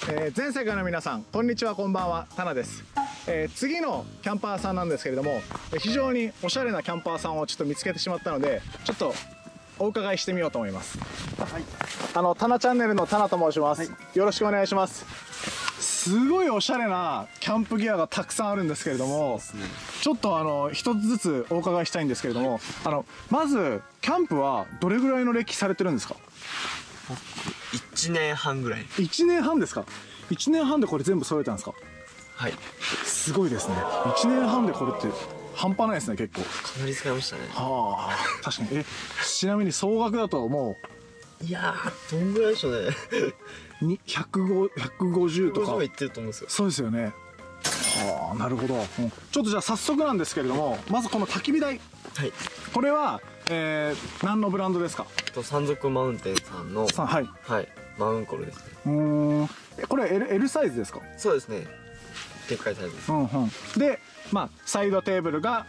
全世界の皆さんこんにちは、こんばんは、タナです。次のキャンパーさんなんですけれども、非常におしゃれなキャンパーさんをちょっと見つけてしまったので、ちょっとお伺いしてみようと思います。はい、タナチャンネルのタナと申します、はい、よろしくお願いします。すごいおしゃれなキャンプギアがたくさんあるんですけれども、ちょっと一つずつお伺いしたいんですけれども、まずキャンプはどれぐらいの歴されてるんですか ？1年半ぐらい。 1年半ですか。1年半でこれ全部揃えたんですか？ はい。 すごいですね。1年半でこれって半端ないですね、結構。 かなり使いましたね。 はあ、確かに。ちなみに総額だともう、いやー、どんぐらいでしょうね。 150とか。 150はいってると思うんですよ。 そうですよね。はあ、なるほど。ちょっとじゃあ早速なんですけれども、まずこの焚き火台。はい。これは、何のブランドですか？ 山賊マウンテンさんの、 はい。 はい。マウンコルですね。 これ L サイズですか？ そうですね。でっかいサイズです。 で、まあサイドテーブルが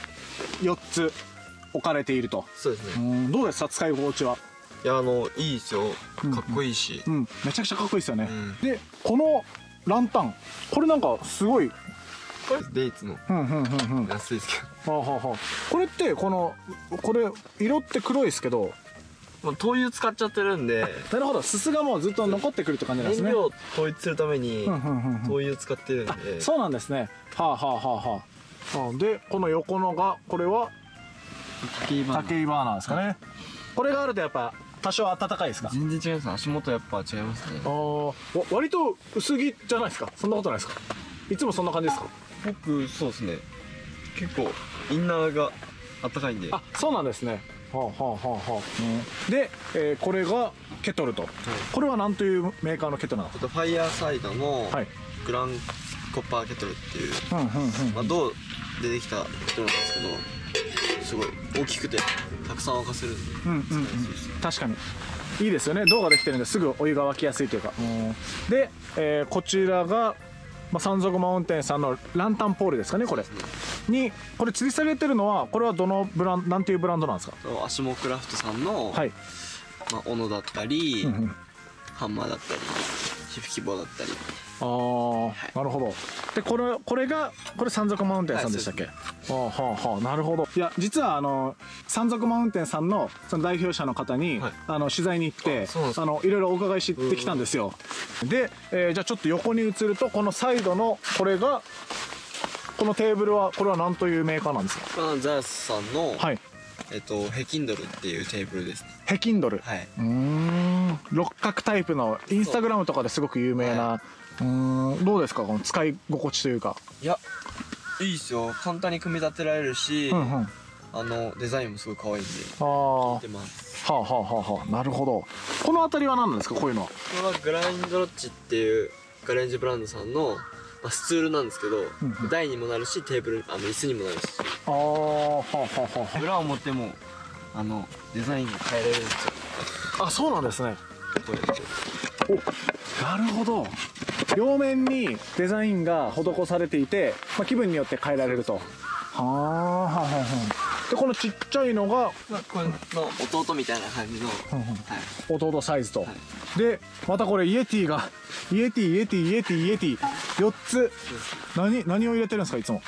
4つ置かれていると。 そうですね。 どうですか、使い心地は？ いや、いいですよ。かっこいいし。 めちゃくちゃかっこいいですよね。で、このランタン、これなんかすごい。 これデイツの安いですけど。これってこれ色って黒いですけど。 灯油使っちゃってるんで。 なるほど、すすがもうずっと残ってくるって感じなんですね。 燃料を統一するために灯油使ってるんで。 そうなんですね。でこの横のがこれは焚き火バーナーですかね。これがあるとやっぱ多少暖かいですか？ 全然違います。足元やっぱ違いますね。 割と薄着じゃないですか？そんなことないですか？いつもそんな感じですか？ 僕そうですね。結構インナーが暖かいんで。 あ、そうなんですね。で、これがケトルと。これは何というメーカーのケトルなの？ ファイヤーサイドのグランコッパーケトルっていう銅でできたケトルなんですけど、すごい大きくてたくさん沸かせるんで。 確かにいいですよね。銅ができてるんですぐお湯が沸きやすいというか。で、こちらが山賊マウンテンさんのランタンポールですかね。これにこれ吊り下げてるのは、これはどのブランド、なんていうブランドなんですか？ アシモクラフトさんの斧だったりハンマーだったり火吹き棒だったり。 なるほど。でこれ山賊マウンテンさんでしたっけ？なるほど。いや、実は山賊マウンテンさんのその代表者の方に取材に行っていろいろお伺いしてきたんですよ。で、じゃあちょっと横に移ると、このサイドのこれが、このテーブルはこれは何というメーカーなんですか？ ザースさんのヘキンドルっていうテーブルですね。 ヘキンドル。はい。六角タイプのインスタグラムとかですごく有名な。どうですか、この使い心地というか？いや、 いいっすよ。簡単に組み立てられるし、デザインもすごい可愛いんで気に入ってます。 なるほど。この辺りは何なんですか、こういうのは？ これはグラインドロッチっていうガレンジブランドさんのスツールなんですけど、台にもなるし、テーブル椅子にもなるし。裏表もデザインが変えられるんですよ。 あ、そうなんですね。なるほど。両面にデザインが施されていて、気分によって変えられると。でこのちっちゃいのがこれの弟みたいな感じの弟サイズと。でまたこれイエティがイエティ4つ。何を入れてるんですか、いつも？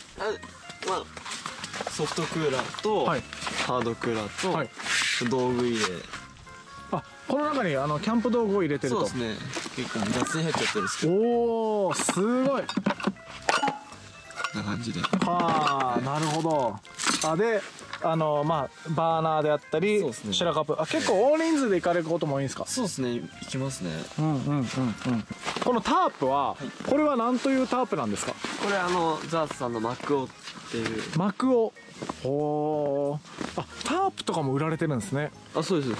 ソフトクーラーとハードクーラーと道具入れ。 この中にキャンプ道具を入れてると。 そうですね。結構雑に入っちゃってるんですけど。 おお、すごい。 こんな感じで。 なるほど。でバーナーであったり、シェラカップ、結構大人数で行かれることも多いんですか？ そうですね、行きますね。 このタープは、これは何というタープなんですか？ これザースさんのマクオっていう。 マクオ。タープとかも売られてるんですね。 そうです。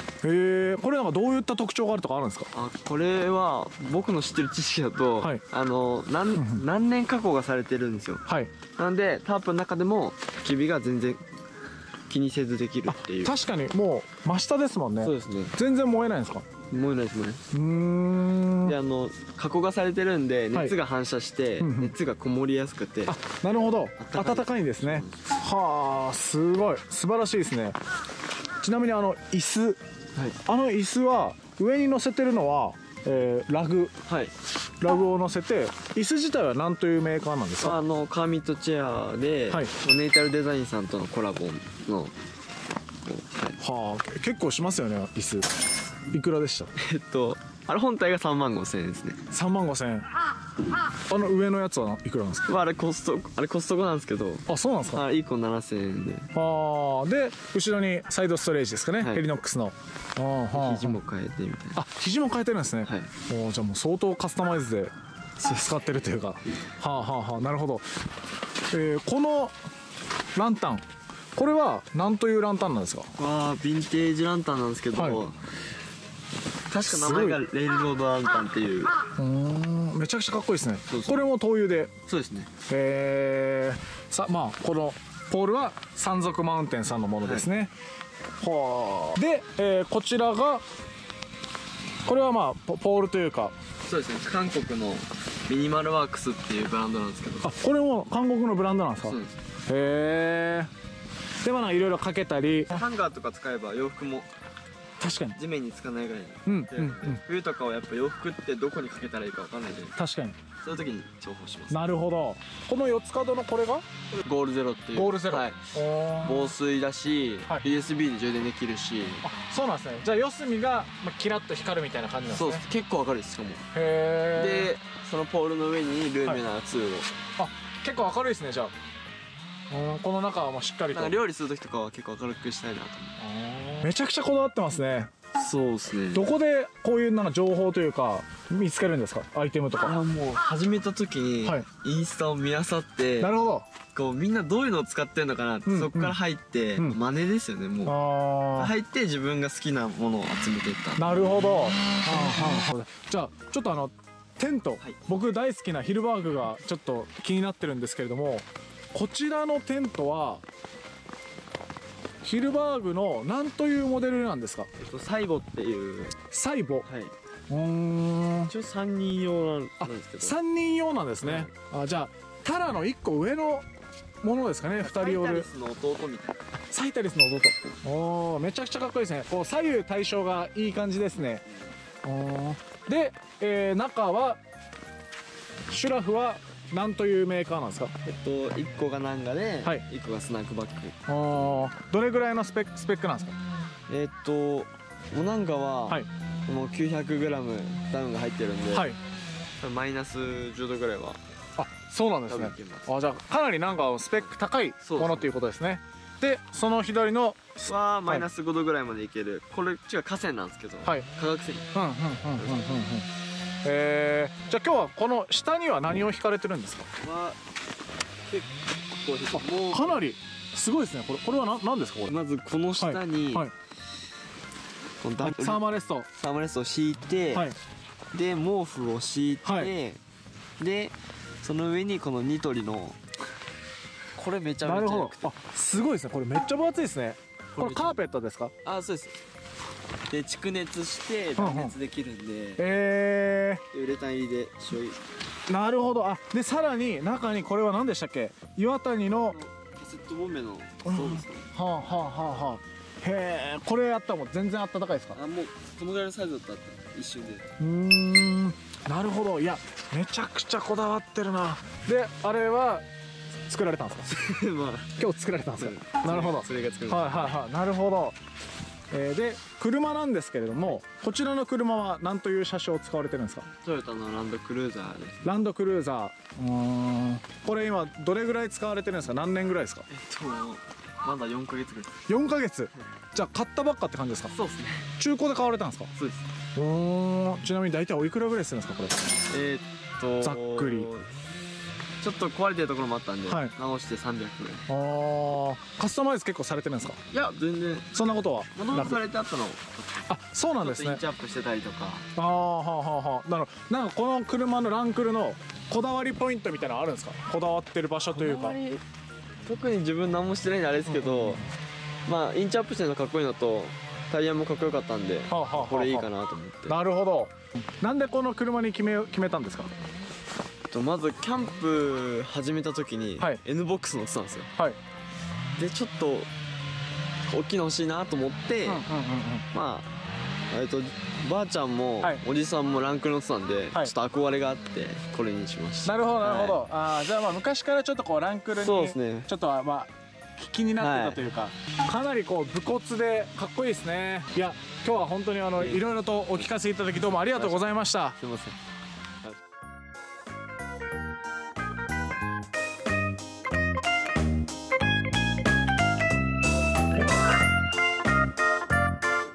これなんかどういった特徴があるとかあるんですか？ これは僕の知ってる知識だと、何年加工がされてるんですよ。なんでタープの中でも焚き火が全然気にせずできるっていう。 確かにもう真下ですもんね。 そうですね。 全然燃えないんですか？ 燃えないですね。で加工がされてるんで熱が反射して熱がこもりやすくて。 なるほど。暖かいんですね。はあ、すごい素晴らしいですね。ちなみに椅子、椅子は上に乗せてるのはラグはいを乗せて、椅子自体は何というメーカーなんですか？ カーミットチェアで、 はいネイタルデザインさんとのコラボの、 はあ、結構しますよね椅子。いくらでした？ あれ本体が3万5千円ですね。 3万5千円。上のやつはいくらなんですか？ あれコストコなんですけど、 あ、そうなんですか。 1個7千円で、 で後ろにサイドストレージですかね、 はいヘリノックスの。 肘も変えてみたいな。 肘も変えてるんですね。 はいじゃあもう相当カスタマイズで使ってるというか。なるほど。このランタン、これは何というランタンなんですか？ ヴィンテージランタンなんですけど、 はい確か名前がレールロードランタンっていう。 めちゃくちゃかっこいいですね。 そうこれも灯油で。 そうですね。 まあこのポールは山賊マウンテンさんのものですね。で、こちらがこれはまあポールというか。 そうですね、韓国のミニマルワークスっていうブランドなんですけど。 これも韓国のブランドなんですか？ そうです。 でまあいろいろかけたり、 ハンガーとか使えば洋服も確かに地面につかないぐらいに、冬とかはやっぱ洋服ってどこにかけたらいいかわかんないじゃないですか。 確かに。 そういう時に重宝します。 なるほど。この4つ角のこれがゴールゼロっていう。 ゴールゼロ。 はい、防水だし、USB で充電できるし。 そうなんですね。じゃあ四隅がキラッと光るみたいな感じなんですね。 そうです。結構明るいです。しかも。 でそのポールの上にルーメナー2を、 結構明るいですね。じゃあこの中はもうしっかりと。 料理する時とかは結構明るくしたいなと思って。 めちゃくちゃこだわってますね。 そうですね。 どこでこういう情報というか見つけるんですか？アイテムとか。 もう始めた時にインスタを見漁って、 なるほど。 こうみんなどういうのを使ってるのかなって、そこから入って、真似ですよね。もう入って自分が好きなものを集めていった。 なるほど。じゃあちょっとテント、僕大好きなヒルバーグがちょっと気になってるんですけれども、こちらのテントはヒルバーグの何というモデルなんですか？ サイボっていう。 サイボ。 はい。一応3人用なんですけど。 3人用なんですね。じゃあタラの1個上のものですかね。2人用で。 サイタリスの弟みたいな。 サイタリスの弟。めちゃくちゃかっこいいですね。こう左右対称がいい感じですね。で、中はシュラフは何というメーカーなんですか ？1個がナンガで、1個がスナックバック。 どれぐらいのスペックなんですか？ ナンガは、もう 900g ダウンが入ってるんで、マイナス10度ぐらいは。 そうなんですね。じゃあかなりスペック高いものということですね。でその左のはマイナス5度ぐらいまでいける。これ違う河川なんですけど、化学繊維。 じゃあ今日はこの下には何を引かれてるんですか？ 結構かなりすごいですね。これは何ですか？これまずこの下にサーマレストを敷いて、で毛布を敷いて、でその上にこのニトリのこれめちゃめちゃ良くて。 すごいですね。これめっちゃ分厚いですね。これカーペットですか？ そうです。で蓄熱して断熱できるんで、ウレタン入りでしょうゆ。 なるほど。でさらに中にこれは何でしたっけ？岩谷のカセットボンベのそうですね。 へえ。これやったらもう全然あったかいですか？ もうこのぐらいのサイズだったら一瞬で。 なるほど。いやめちゃくちゃこだわってるな。であれは作られたんですか？今日作られたんですか？なるほど。 それが作られた。 なるほど。で車なんですけれども、こちらの車は何という車種を使われてるんですか？ トヨタのランドクルーザーです。 ランドクルーザー。これ今どれぐらい使われてるんですか？何年ぐらいですか？ まだ4ヶ月ぐらい。 4ヶ月。じゃあ買ったばっかって感じですか？ そうですね。 中古で買われたんですか？ そうです。 ちなみに大体おいくらぐらいするんですかこれ？ざっくり。 ちょっと壊れてるところもあったんで、直して300ぐらい。 カスタマイズ結構されてるんですか？ いや全然そんなことはもともとされてあったの。 そうなんですね。 インチアップしてたりとか。 なんかこの車のランクルのこだわりポイントみたいなのあるんですか？こだわってる場所というか。 特に自分何もしてないんであれですけど、インチアップしてるのかっこいいのとタイヤもかっこよかったんで、これいいかなと思って。なるほど。なんでこの車に決めたんですか？ まずキャンプ始めた時に N ボックス乗ってたんですよ。でちょっと大きいの欲しいなと思って、 ばあちゃんもおじさんもランクル乗ってたんで、ちょっと憧れがあってこれにしました。 なるほどなるほど。じゃあまあ昔からちょっとこうランクルにちょっとはまあ気になってたというか、かなりこう武骨でかっこいいですね。いや今日は本当にいろいろとお聞かせいただきどうもありがとうございました。 すいません。